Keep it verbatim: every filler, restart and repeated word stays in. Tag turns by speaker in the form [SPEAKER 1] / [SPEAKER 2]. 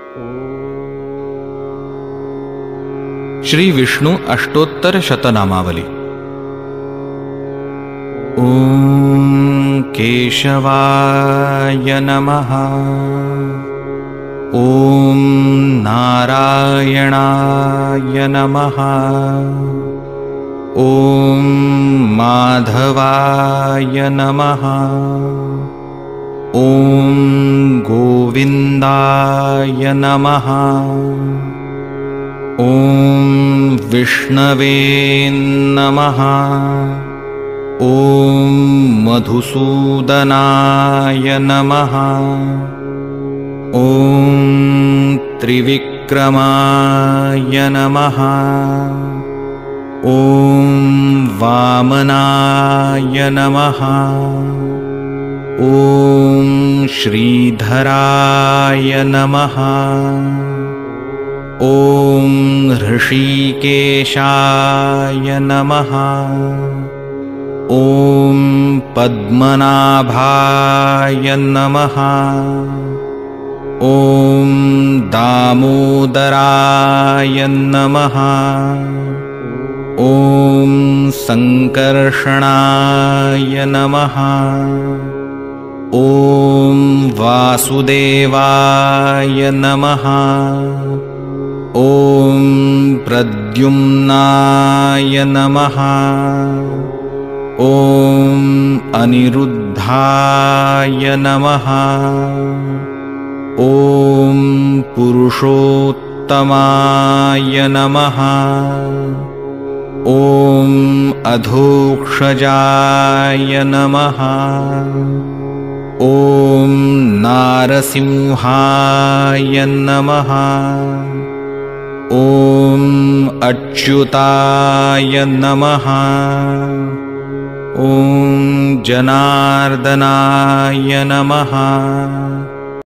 [SPEAKER 1] श्री विष्णु अष्टोत्तर शतनामावली। ओम केशवाय नमः। ओम नारायणाय नमः। ओम माधवाय नमः। ओम गोविंदाय नमः। ओम विष्णवे नमः। ओम मधुसूदनाय नमः। ओम त्रिविक्रमाय नमः। ओम वामनाय नमः। ओम श्रीधराय नमः। ओम ऋषिकेशाय नमः। ओम पद्मनाभाय नमः। ओम दामोदराय नमः। ओम संकर्षणाय नमः। ओम वासुदेवाय नमः। ओम प्रद्युम्नाय नमः। ओम अनिरुद्धाय नमः। ओम पुरुषोत्तमाय नमः। ओम अधोक्षजाय नमः। ओम नारसिंहाय नमः। ओम अच्युताय नमः। ओम जनार्दनाय नमः।